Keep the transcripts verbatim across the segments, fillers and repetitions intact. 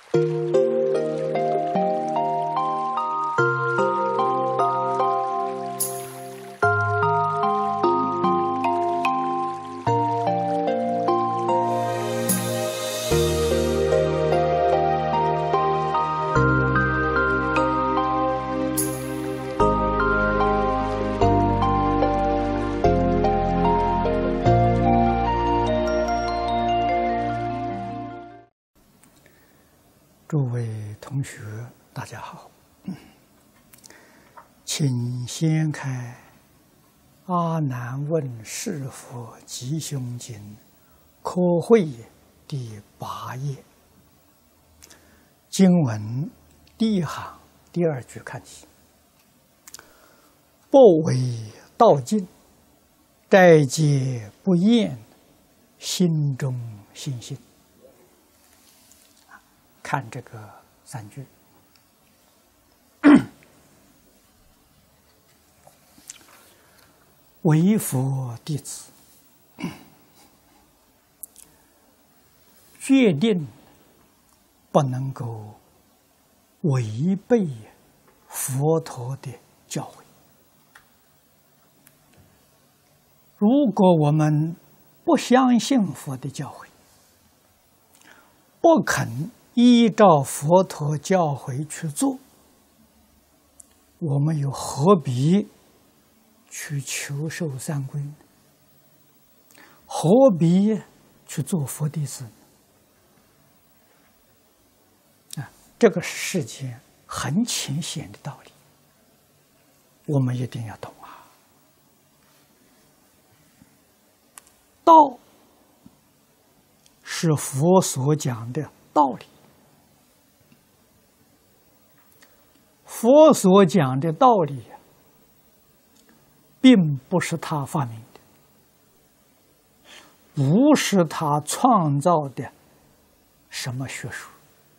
诸位同学，大家好，请先开《阿难问是佛吉凶经》科会第八页，经文第一行第二句看起：不为道尽，斋戒不厌，心中信心。看这个三句，为佛弟子决定不能够违背佛陀的教诲。如果我们不相信佛的教诲，不肯依照佛陀教诲去做，我们又何必去求受三皈呢？何必去做佛弟子呢？啊，这个是世间很浅显的道理，我们一定要懂啊！道是佛所讲的道理。佛所讲的道理，并不是他发明的，不是他创造的什么学术。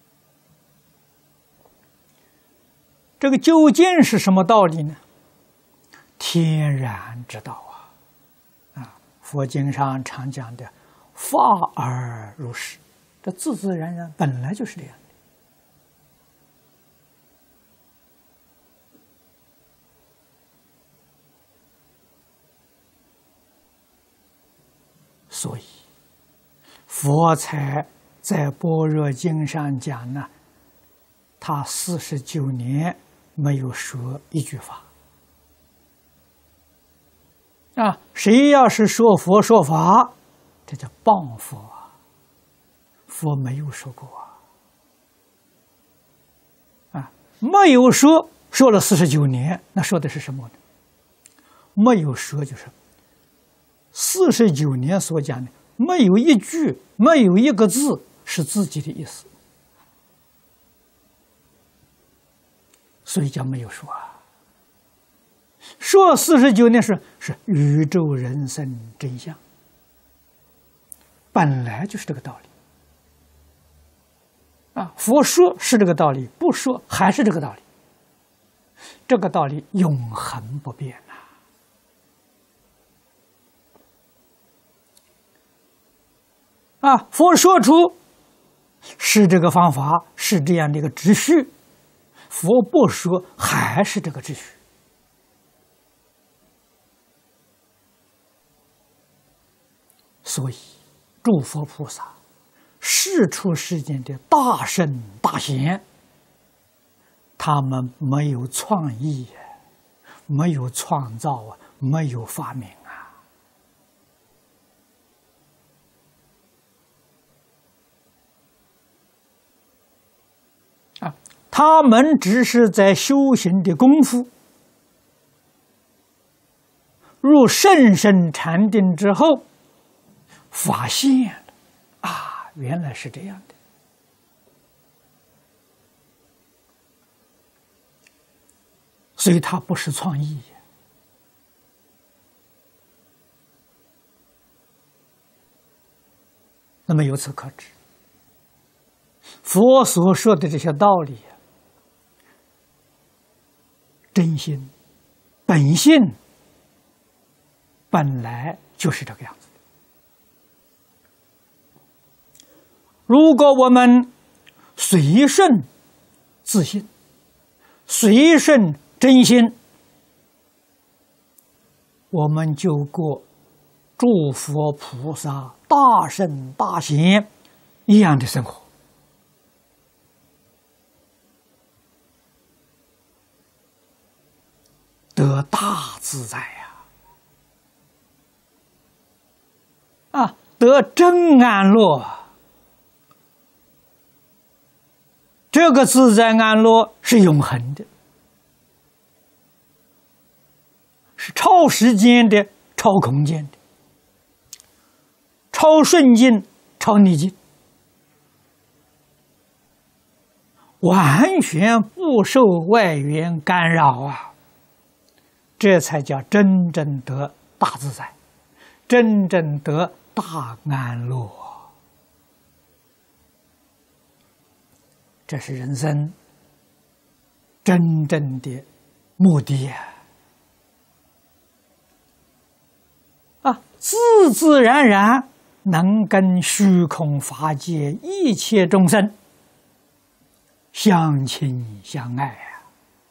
这个究竟是什么道理呢？天然之道啊！啊，佛经上常讲的“法而如是”，这自自然然本来就是这样。所以，佛才在《般若经》上讲呢，他四十九年没有说一句法。啊，谁要是说佛说法，这叫谤佛啊！佛没有说过啊！啊，没有说，说了四十九年，那说的是什么呢？没有说就是。四十九年所讲的，没有一句，没有一个字是自己的意思，所以叫没有说啊。说四十九年是是宇宙人生真相，本来就是这个道理啊。佛说是这个道理，不说还是这个道理，这个道理永恒不变呐。啊，佛说出是这个方法，是这样的一个秩序，佛不说还是这个秩序。所以，诸佛菩萨世出世间的大圣大贤，他们没有创意，没有创造啊，没有发明。啊，他们只是在修行的功夫，入甚深禅定之后，发现了啊，原来是这样的。所以它不是创意。那么由此可知，佛所说的这些道理，真心、本性本来就是这个样子的。如果我们随顺自信，随顺真心，我们就过诸佛菩萨、大圣大贤一样的生活，得大自在呀！啊，得真安乐。这个自在安乐是永恒的，是超时间的、超空间的、超顺境、超逆境，完全不受外缘干扰啊！这才叫真正得大自在，真正得大安乐。这是人生真正的目的呀！啊，自自然然能跟虚空法界一切众生相亲相爱啊！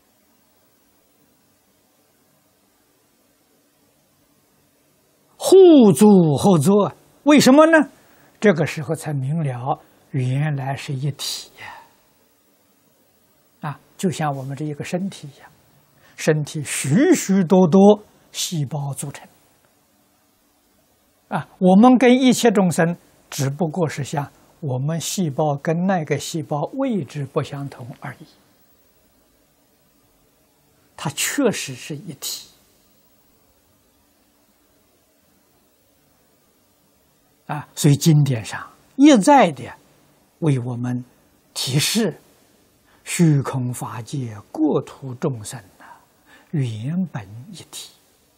互助合作，为什么呢？这个时候才明了，原来是一体呀！啊，就像我们这一个身体一样，身体许许多多细胞组成。啊，我们跟一切众生只不过是像我们细胞跟那个细胞位置不相同而已，它确实是一体。啊，所以经典上一再的为我们提示。虚空法界，国土众生啊，原本一体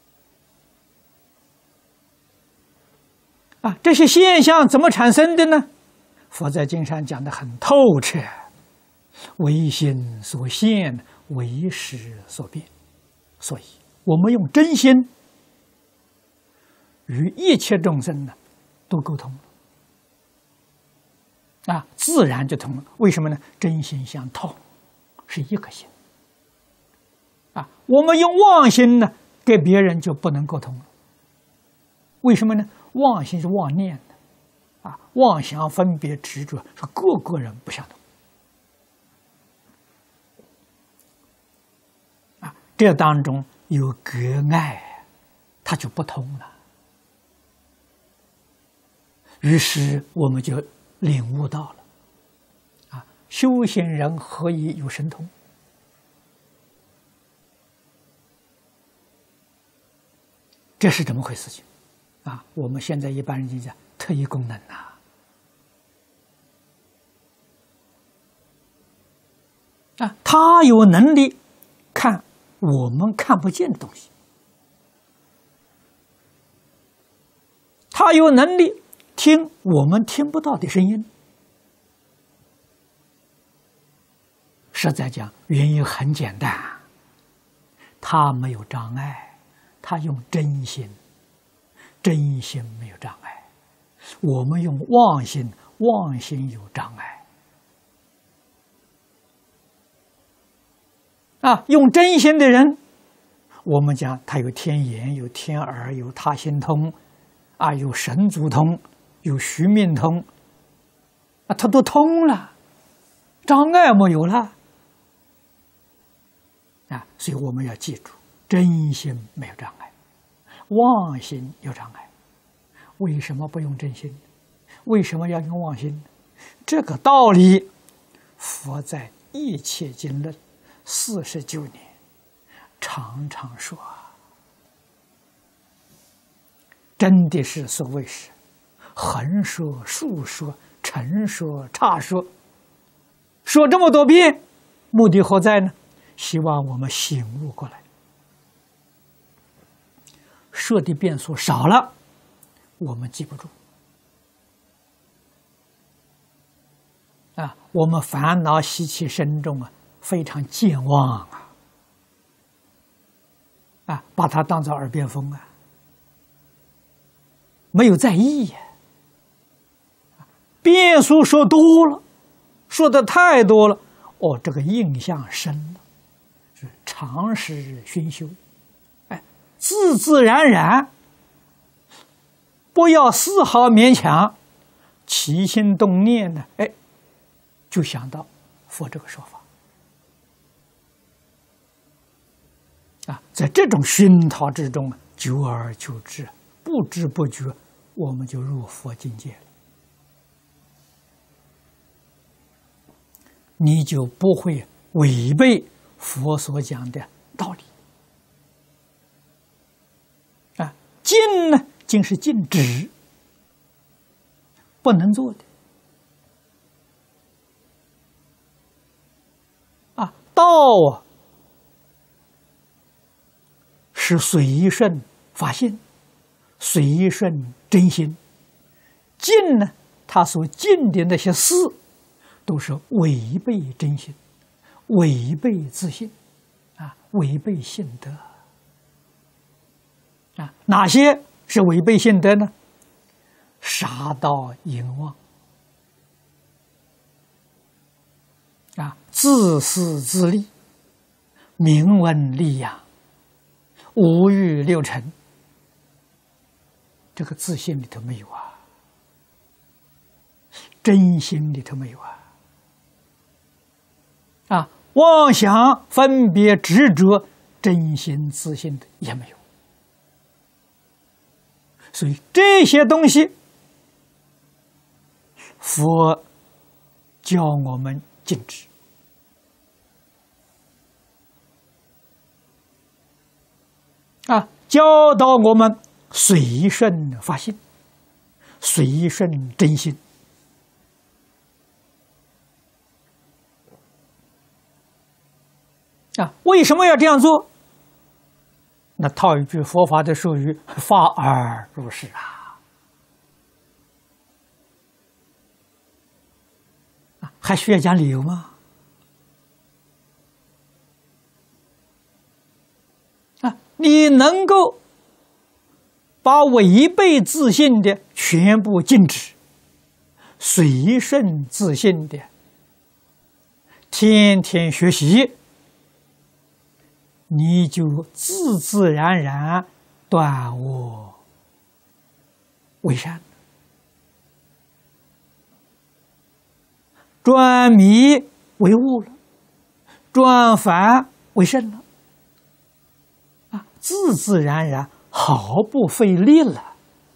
啊！这些现象怎么产生的呢？佛在经上讲得很透彻，唯心所现，唯识所变。所以，我们用真心与一切众生呢，都沟通了。啊，自然就通了。为什么呢？真心相通，是一个心。啊，我们用妄心呢，跟别人就不能沟通了。为什么呢？妄心是妄念的，啊，妄想、分别、执着是各个人不相同。啊，这当中有隔碍，它就不通了。于是我们就领悟到了，啊，修行人何以有神通？这是怎么回事情？啊，我们现在一般人就讲特异功能呐、啊，啊，他有能力看我们看不见的东西，他有能力听我们听不到的声音。实在讲，原因很简单，他没有障碍，他用真心，真心没有障碍。我们用妄心，妄心有障碍。啊，用真心的人，我们讲他有天眼，有天耳，有他心通，啊，有神足通，有虚命通，啊，他都通了，障碍没有了。啊，所以我们要记住，真心没有障碍，妄心有障碍。为什么不用真心？为什么要用妄心？这个道理，佛在《一切经论》四十九年常常说，真的是所谓是横说、竖说、成说、岔说，说这么多遍，目的何在呢？希望我们醒悟过来，说的遍数少了，我们记不住啊，我们烦恼习气深重啊，非常健忘啊，啊，把它当作耳边风啊，没有在意呀。遍数说多了， 说的太多了，哦，这个印象深了，是长时熏修，哎，自自然然，不要丝毫勉强，起心动念呢，哎，就想到佛这个说法。啊，在这种熏陶之中啊，久而久之，不知不觉，我们就入佛境界了。你就不会违背佛所讲的道理。啊，禁呢，禁是禁止，不能做的。啊，道啊。是随顺法性，随顺真心。禁呢，他所禁的那些事，都是违背真心，违背自信，啊，违背性德。啊，哪些是违背性德呢？杀盗淫妄，啊，自私自利，名闻利养。五欲六尘，这个自信里头没有啊，真心里头没有啊，啊，妄想分别执着，真心自信的也没有，所以这些东西，佛教我们禁止。啊，教导我们随顺法性，随顺真心。啊，为什么要这样做？那套一句佛法的术语，发而入世啊！啊，还需要讲理由吗？你能够把违背自信的全部禁止，随顺自信的天天学习，你就自自然然断恶为善，转迷为悟了，转凡为圣了。自自然然，毫不费力了。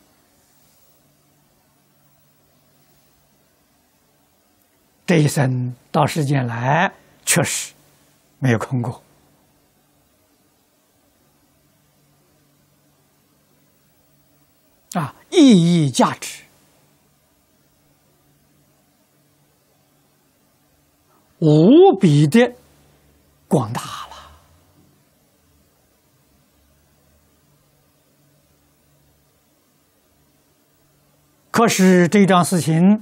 这一生到世间来，确实没有空过。啊，意义价值无比的广大了。可是这桩事情，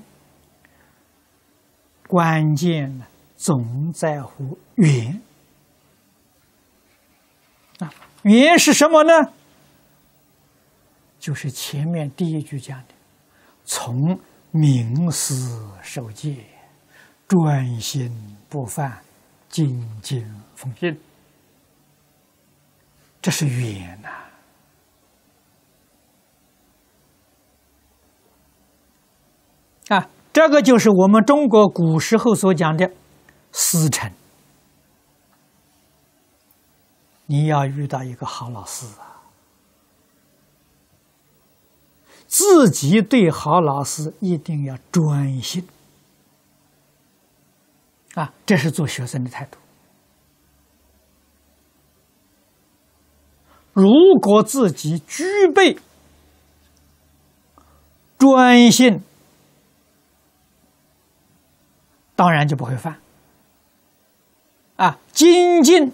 关键呢，总在乎缘。啊，缘是什么呢？就是前面第一句讲的，从明思守戒，专心不犯，精进奉行，这是缘呐。啊，这个就是我们中国古时候所讲的师承。你要遇到一个好老师啊，自己对好老师一定要专心啊，这是做学生的态度。如果自己具备专心，当然就不会犯啊，精进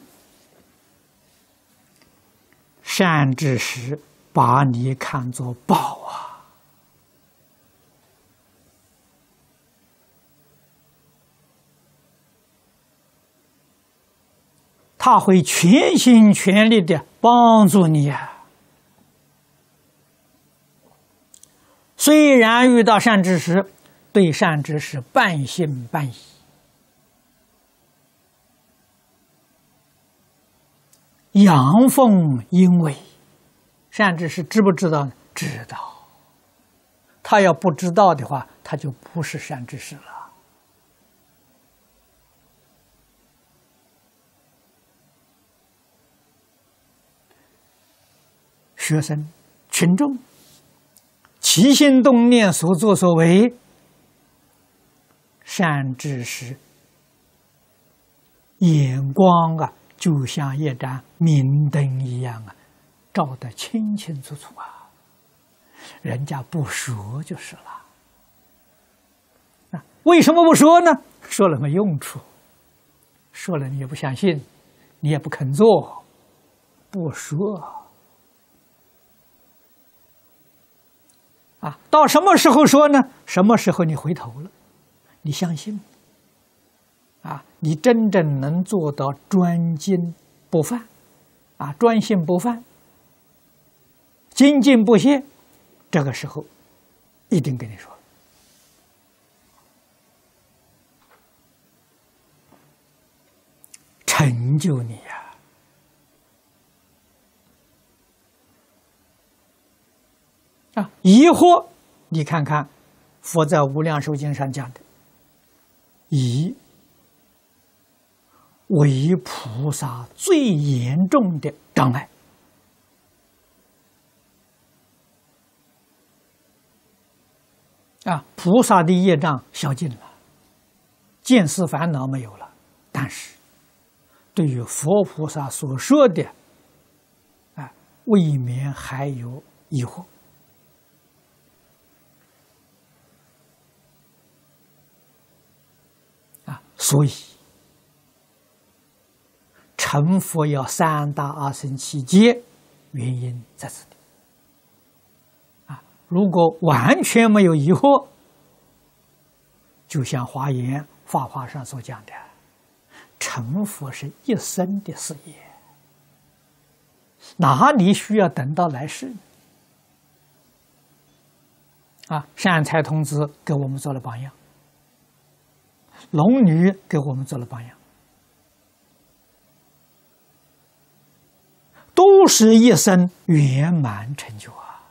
善知识把你看作宝啊，他会全心全力的帮助你啊。虽然遇到善知识，对善知识半信半疑阳奉阴违，善知识知不知道呢？知道。他要不知道的话，他就不是善知识了。学生、群众起心动念所作所为，善知识眼光啊，就像一盏明灯一样啊，照得清清楚楚啊。人家不说就是了。啊，为什么不说呢？说了没用处，说了你也不相信，你也不肯做，不说。啊，到什么时候说呢？什么时候你回头了，你相信，啊，你真正能做到专精不犯，啊，专心不犯，精进不懈，这个时候一定跟你说，成就你呀。啊，疑惑，你看看，佛在《无量寿经》上讲的，疑为菩萨最严重的障碍。啊，菩萨的业障消尽了，见思烦恼没有了，但是对于佛菩萨所说的，啊，未免还有疑惑。所以，成佛要三大阿僧祇劫，原因在此地。啊，如果完全没有疑惑，就像《华严》《法华》上所讲的，成佛是一生的事业，哪里需要等到来世？啊，善财童子给我们做了榜样。龙女给我们做了榜样，都是一生圆满成就啊！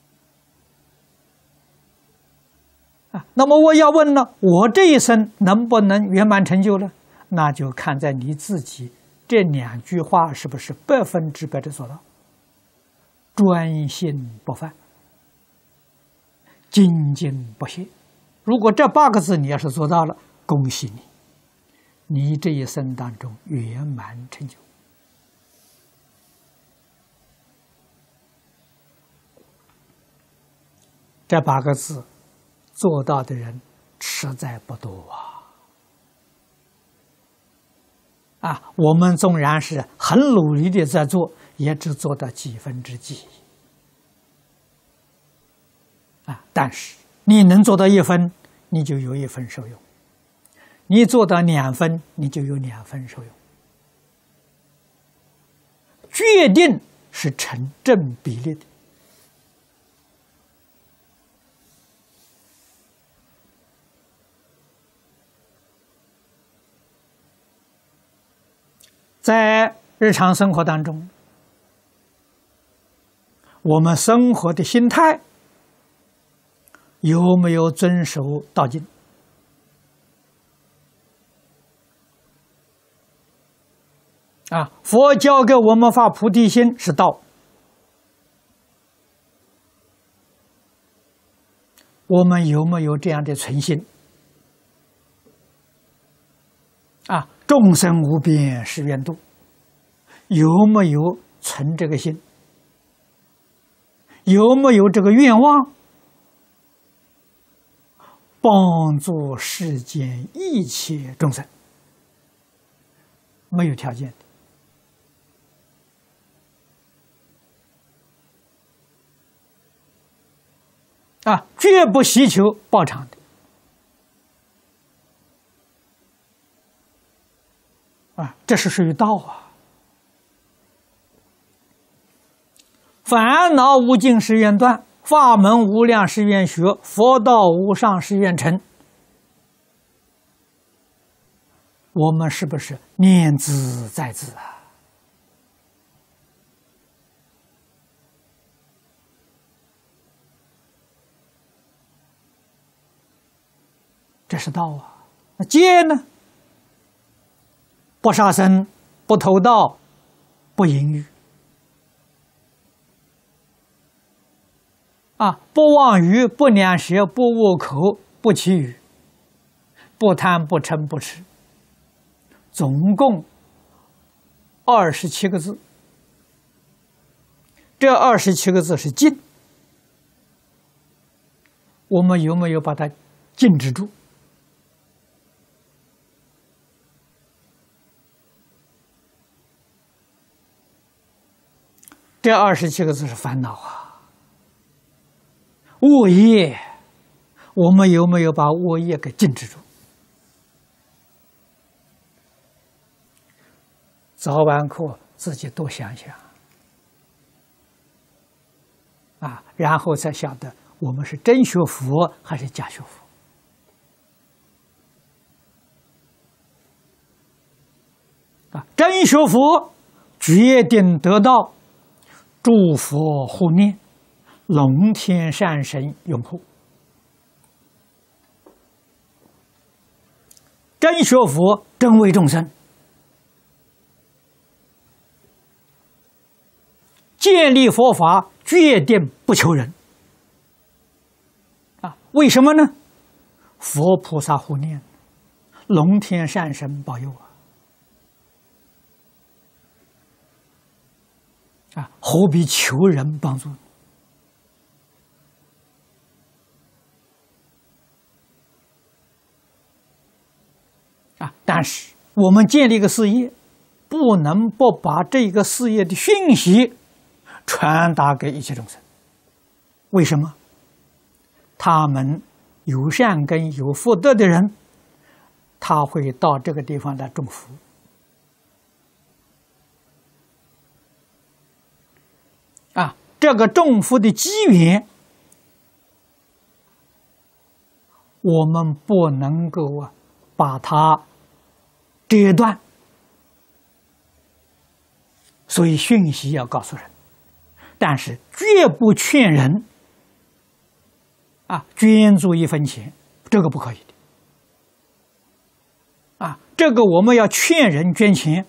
啊，那么我要问了，我这一生能不能圆满成就呢？那就看在你自己这两句话是不是百分之百的做到，专心不犯，精进不懈。如果这八个字你要是做到了，恭喜你，你这一生当中圆满成就。这八个字做到的人实在不多啊！啊，我们纵然是很努力的在做，也只做到几分之几啊！但是你能做到一分，你就有一分受用。你做到两分，你就有两分受用，决定是成正比例的。在日常生活当中，我们生活的心态有没有遵守道经？啊，佛教给我们发菩提心是道，我们有没有这样的存心？啊，众生无边誓愿度，有没有存这个心？有没有这个愿望？帮助世间一切众生？没有条件的。啊，绝不希求报偿的。啊，这是属于道啊。烦恼无尽誓愿断，法门无量誓愿学，佛道无上誓愿成。我们是不是念兹在兹啊？ 这是道啊。那戒呢？不杀生，不偷盗，不淫欲，啊，不妄语，不两舌，不恶口，不绮语，不贪，不嗔，不痴，总共二十七个字。这二十七个字是禁，我们有没有把它禁止住？这二十七个字是烦恼啊，恶业，我们有没有把恶业给禁止住？早晚课自己多想想啊，然后才晓得我们是真学佛还是假学佛。啊，真学佛决定得到诸佛护念，龙天善神拥护。真学佛，真为众生，建立佛法，决定不求人。啊，为什么呢？佛菩萨护念，龙天善神保佑啊！啊，何必求人帮助？啊，但是我们建立一个事业，不能不把这个事业的讯息传达给一切众生。为什么？他们有善根、有福德的人，他会到这个地方来种福。啊，这个种福的机缘，我们不能够啊把它折断，所以讯息要告诉人，但是绝不劝人啊捐助一分钱，这个不可以的。啊，这个我们要劝人捐钱，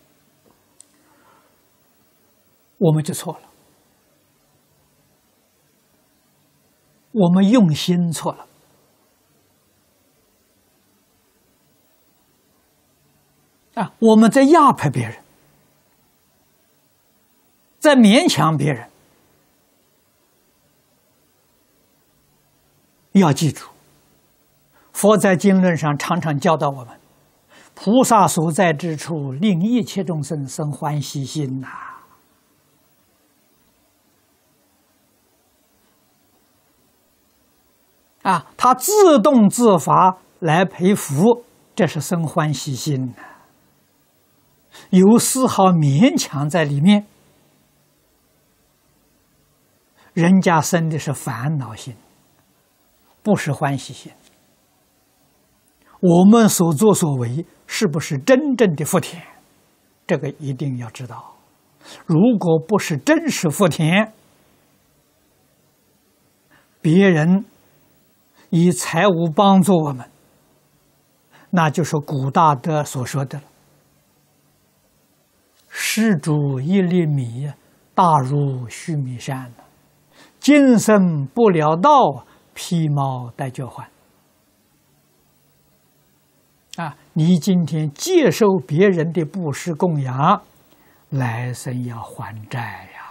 我们就错了。我们用心错了，啊，我们在压迫别人，在勉强别人。要记住，佛在经论上常常教导我们：菩萨所在之处，令一切众生生欢喜心呐、啊。啊，他自动自发来培福，这是生欢喜心的，有丝毫勉强在里面，人家生的是烦恼心，不是欢喜心。我们所作所为是不是真正的福田？这个一定要知道。如果不是真实福田，别人以财物帮助我们，那就是古大德所说的了：施主一粒米，大如须弥山。今生不了道，披毛戴角还。啊，你今天接受别人的布施供养，来生要还债呀。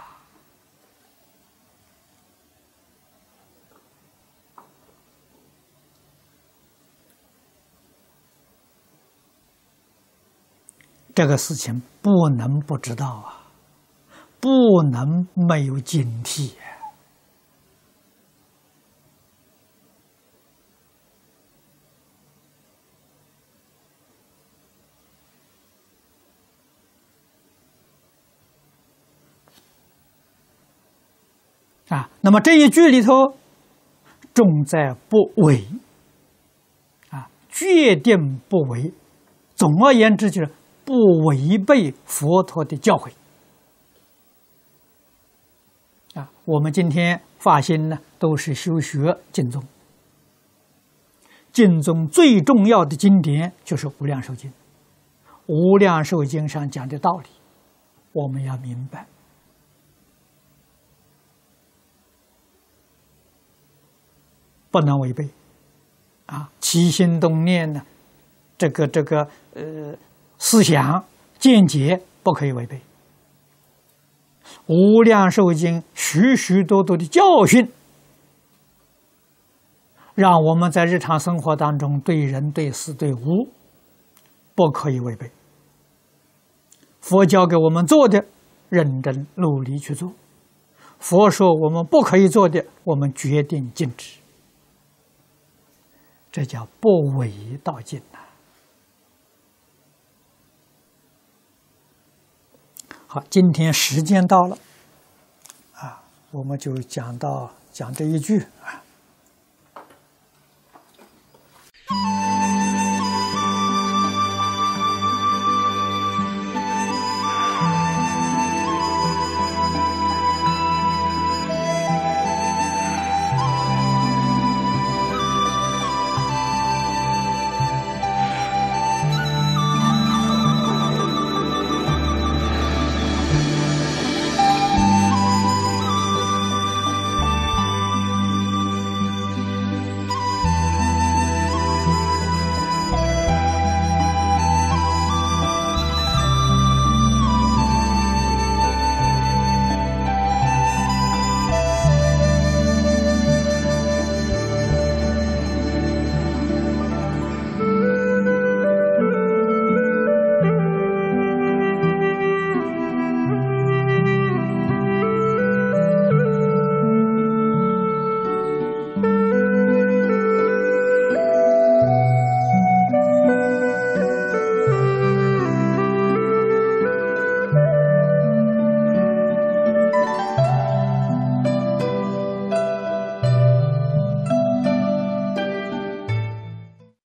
这个事情不能不知道啊，不能没有警惕。啊，那么这一句里头，重在不为，啊，决定不为。总而言之，就是不违背佛陀的教诲。啊，我们今天发心呢，都是修学净宗。 经中最重要的经典就是《无量寿经》。《无量寿经》上讲的道理，我们要明白，不能违背。啊，起心动念呢，这个这个呃思想见解不可以违背。《无量寿经》许许多多的教训，让我们在日常生活当中对人、对事、对物不可以违背。佛教给我们做的，认真努力去做；佛说我们不可以做的，我们决定禁止。这叫不违道经呐。好，今天时间到了，啊，我们就讲到讲这一句。